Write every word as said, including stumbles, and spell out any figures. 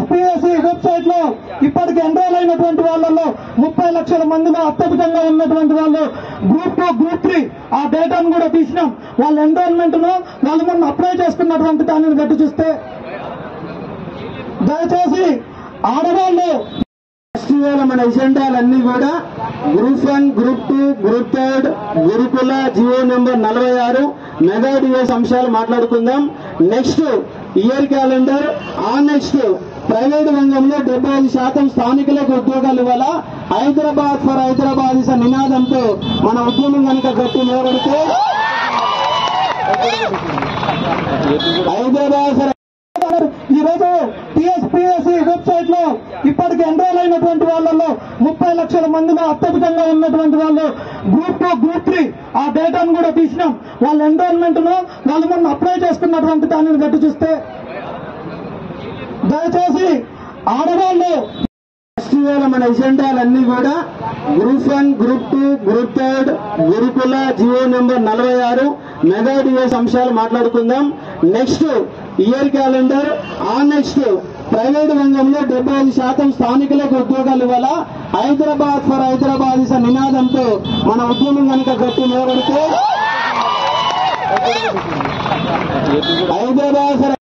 TSPSC website లో ఇప్పటికి enrol అయినటువంటి వాళ్ళలో ముప్పై లక్షల మందిలో అత్యధికంగా ఉన్నటువంటి వాళ్ళు గ్రూప్ టూ గ్రూప్ త్రీ ఆ డేటాను కూడా తీసినాం. వాళ్ళ ఎన్రోల్మెంట్ ను వాళ్ళు మొన్న అప్లై చేసుకున్నటువంటి దానిని బట్టి చూస్తే దయచేసి ఆడవాళ్ళు ఇవాళ మన ఎజెండాలన్నీ కూడా group one group two group third Gurukula GO number నలభై ఆరు మెగా డిఎస్ అంశాలు మాట్లాడుకుందాం. నెక్స్ట్ ఇయర్ క్యాలెండర్, ఆ నెక్స్ట్ ప్రైవేటు రంగంలో డెబ్బై ఐదు శాతం స్థానికులకు ఉద్యోగాలు ఇవ్వాలా, హైదరాబాద్ ఫర్ హైదరాబాద్ ఇస్ నినాదంతో మన ఉద్యమం కనుక గట్టి నిలబడితే హైదరాబాద్ ఫర్ ఈ రోజు టీఎస్పీఎస్సీ వెబ్సైట్ లో ఇప్పటికి ఎన్రోల్ అయినటువంటి వాళ్ళలో ముప్పై లక్షల మందిలో అత్యధికంగా ఉన్నటువంటి వాళ్ళు గ్రూప్ టూ గ్రూప్ త్రీ ఆ డేటాను కూడా తీసినాం. వాళ్ళ ఎన్రోల్మెంట్ ను వాళ్ళు మొన్న అప్లై చేసుకున్నటువంటి దానిని బట్టి చూస్తే దయచేసి ఆడవాళ్ళు ఇవాళ మన ఎజెండాలన్నీ కూడా group one group two group third Gurukula GO number నలభై ఆరు మెగా డిఎస్ అంశాలు మాట్లాడుకుందాం. నెక్స్ట్ ఇయర్ క్యాలెండర్, ఆ నెక్స్ట్ ప్రైవేటు రంగంలో డెబ్బై ఐదు శాతం స్థానికులకు ఉద్యోగాలు ఇవ్వాలా, హైదరాబాద్ ఫర్ హైదరాబాద్ ఇస్ నినాదంతో మన ఉద్యమం కనుక గట్టి నిలబడితే హైదరాబాద్ ఫర్